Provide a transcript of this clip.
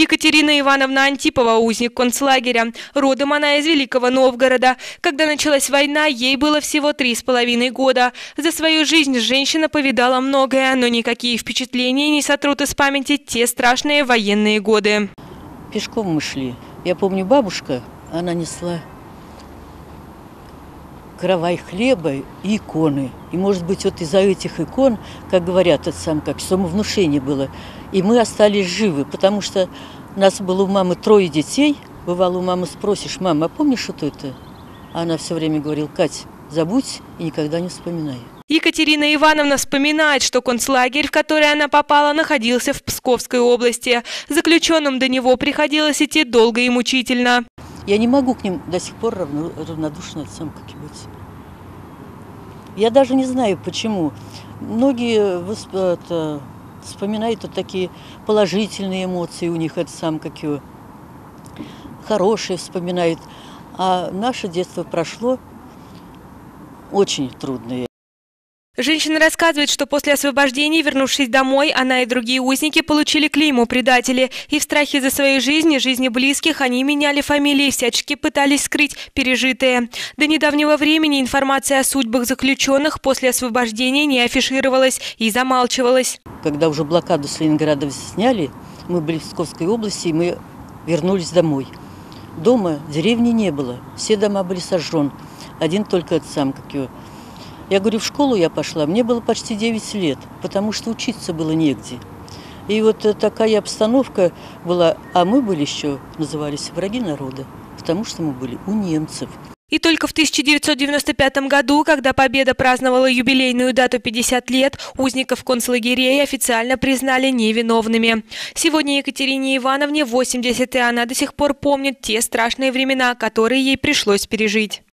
Екатерина Ивановна Антипова, узник концлагеря. Родом она из Великого Новгорода. Когда началась война, ей было всего 3,5 года. За свою жизнь женщина повидала многое, но никакие впечатления не сотрут из памяти те страшные военные годы. Пешком мы шли. Я помню, бабушка, она несла каравай хлеба и иконы. И, может быть, вот из-за этих икон, как говорят, как самовнушение было. И мы остались живы, потому что у нас было у мамы 3 детей. Бывало, у мамы спросишь: мама, а помнишь, что это? А она все время говорила: Кать, забудь и никогда не вспоминай. Екатерина Ивановна вспоминает, что концлагерь, в который она попала, находился в Псковской области. Заключенным до него приходилось идти долго и мучительно. Я не могу к ним до сих пор равнодушно быть. Я даже не знаю, почему. Многие вспоминают вот такие положительные эмоции у них, хорошие вспоминают. А наше детство прошло очень трудное. Женщина рассказывает, что после освобождения, вернувшись домой, она и другие узники получили клеймо предатели. И в страхе за свою жизнь и жизни близких они меняли фамилии, всячески пытались скрыть пережитое. До недавнего времени информация о судьбах заключенных после освобождения не афишировалась и замалчивалась. Когда уже блокаду с Ленинграда сняли, мы были в Псковской области, и мы вернулись домой. Дома деревни не было, все дома были сожжены. Один только Я говорю, в школу я пошла, мне было почти 9 лет, потому что учиться было негде. И вот такая обстановка была, а мы были еще, назывались, враги народа, потому что мы были у немцев. И только в 1995 году, когда Победа праздновала юбилейную дату 50 лет, узников концлагерей официально признали невиновными. Сегодня Екатерине Ивановне 80, и она до сих пор помнит те страшные времена, которые ей пришлось пережить.